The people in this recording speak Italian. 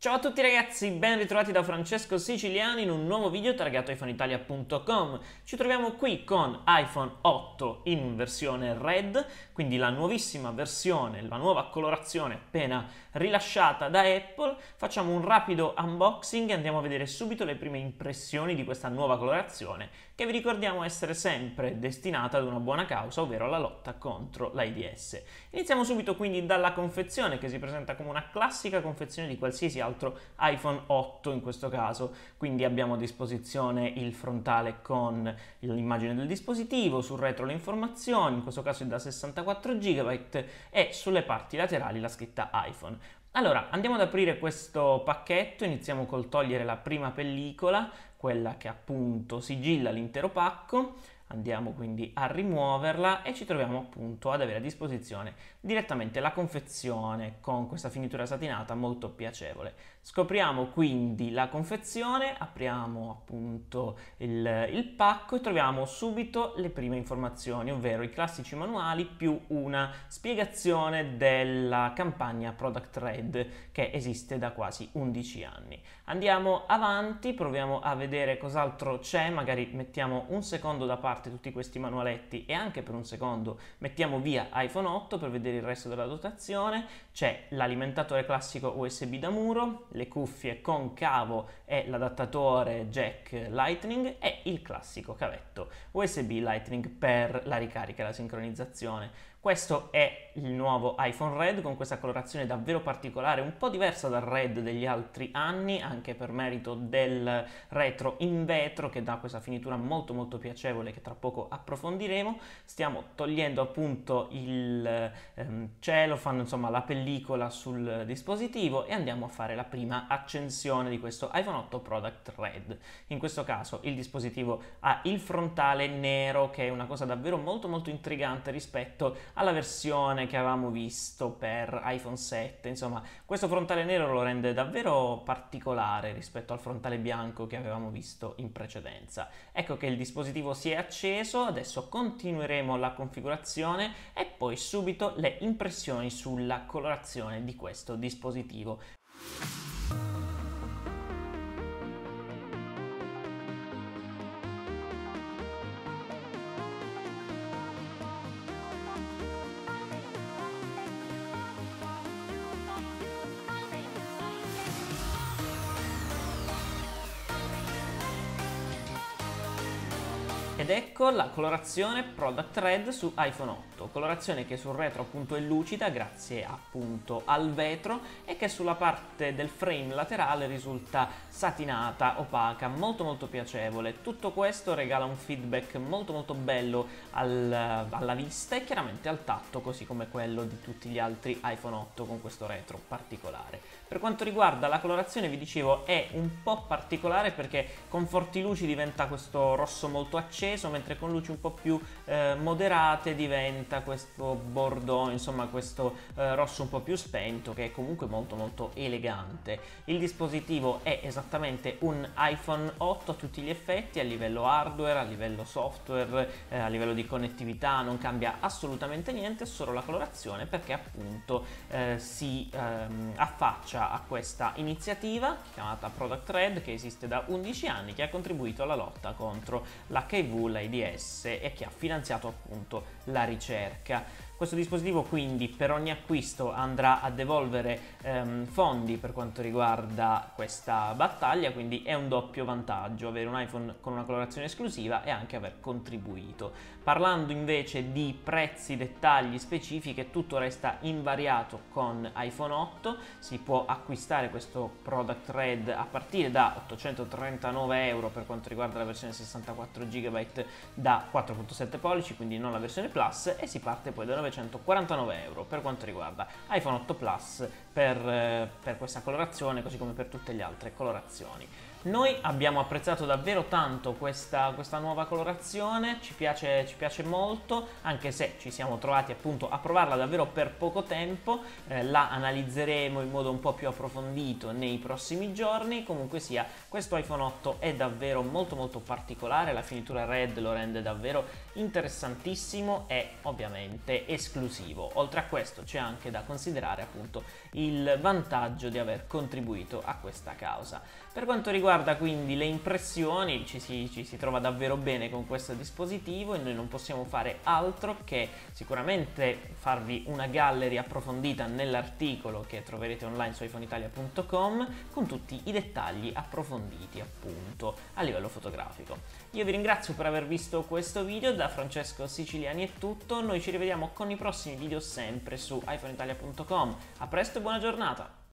Ciao a tutti ragazzi, ben ritrovati da Francesco Siciliani in un nuovo video targato iPhoneitalia.com. Ci troviamo qui con iPhone 8 in versione Red, quindi la nuovissima versione, la nuova colorazione appena rilasciata da Apple. Facciamo un rapido unboxing e andiamo a vedere subito le prime impressioni di questa nuova colorazione, che vi ricordiamo essere sempre destinata ad una buona causa, ovvero la lotta contro l'AIDS. Iniziamo subito quindi dalla confezione, che si presenta come una classica confezione di qualsiasi altro iPhone 8 in questo caso. Quindi abbiamo a disposizione il frontale con l'immagine del dispositivo, sul retro le informazioni, in questo caso è da 64 GB, e sulle parti laterali la scritta iPhone. Allora, andiamo ad aprire questo pacchetto, iniziamo col togliere la prima pellicola, quella che appunto sigilla l'intero pacco. Andiamo quindi a rimuoverla e ci troviamo appunto ad avere a disposizione direttamente la confezione con questa finitura satinata molto piacevole. Scopriamo quindi la confezione, apriamo appunto il pacco e troviamo subito le prime informazioni, ovvero i classici manuali più una spiegazione della campagna Product Red che esiste da quasi 11 anni. Andiamo avanti, proviamo a vedere cos'altro c'è, magari mettiamo un secondo da parte tutti questi manualetti e anche per un secondo mettiamo via iPhone 8 per vedere il resto della dotazione. C'è l'alimentatore classico USB da muro, le cuffie con cavo e l'adattatore jack Lightning e il classico cavetto USB Lightning per la ricarica e la sincronizzazione. Questo è il nuovo iPhone Red con questa colorazione davvero particolare, un po' diversa dal Red degli altri anni, anche per merito del retro in vetro che dà questa finitura molto piacevole che tra poco approfondiremo. Stiamo togliendo appunto il cellophane, insomma la pellicola sul dispositivo, e andiamo a fare la prima accensione di questo iPhone 8 Product Red. In questo caso il dispositivo ha il frontale nero, che è una cosa davvero molto intrigante rispetto alla versione che avevamo visto per iPhone 7. Insomma, questo frontale nero lo rende davvero particolare rispetto al frontale bianco che avevamo visto in precedenza. Ecco che il dispositivo si è acceso, adesso continueremo la configurazione e poi subito le impressioni sulla colorazione di questo dispositivo. Ed ecco la colorazione Product Red su iPhone 8, colorazione che sul retro appunto è lucida grazie appunto al vetro e che sulla parte del frame laterale risulta satinata, opaca, molto piacevole. Tutto questo regala un feedback molto bello alla vista e chiaramente al tatto, così come quello di tutti gli altri iPhone 8 con questo retro particolare. Per quanto riguarda la colorazione, vi dicevo, è un po' particolare perché con forti luci diventa questo rosso molto acceso, mentre con luci un po' più moderate diventa questo bordeaux, insomma questo rosso un po' più spento, che è comunque molto elegante. Il dispositivo è esattamente un iPhone 8 a tutti gli effetti, a livello hardware, a livello software, a livello di connettività non cambia assolutamente niente, solo la colorazione, perché appunto si affaccia a questa iniziativa chiamata Product Red, che esiste da 11 anni, che ha contribuito alla lotta contro l'HIV, l'AIDS e che ha finanziato appunto la ricerca. Questo dispositivo quindi per ogni acquisto andrà a devolvere fondi per quanto riguarda questa battaglia, quindi è un doppio vantaggio avere un iPhone con una colorazione esclusiva e anche aver contribuito. Parlando invece di prezzi, dettagli, specifiche, tutto resta invariato con iPhone 8, si può acquistare questo Product Red a partire da 839 euro per quanto riguarda la versione 64 GB da 4.7 pollici, quindi non la versione Plus, e si parte poi da 949 euro per quanto riguarda iPhone 8 Plus per questa colorazione, così come per tutte le altre colorazioni. Noi abbiamo apprezzato davvero tanto questa nuova colorazione, ci piace molto, anche se ci siamo trovati appunto a provarla davvero per poco tempo, la analizzeremo in modo un po' più approfondito nei prossimi giorni. Comunque sia, questo iPhone 8 è davvero molto particolare, la finitura Red lo rende davvero interessantissimo e ovviamente esclusivo. Oltre a questo c'è anche da considerare appunto il vantaggio di aver contribuito a questa causa. Per quanto riguarda quindi le impressioni, ci si trova davvero bene con questo dispositivo e noi non possiamo fare altro che sicuramente farvi una gallery approfondita nell'articolo che troverete online su iPhoneitalia.com con tutti i dettagli approfonditi appunto a livello fotografico. Io vi ringrazio per aver visto questo video, da Francesco Siciliani è tutto, noi ci rivediamo con i prossimi video sempre su iPhoneitalia.com. A presto e buona giornata!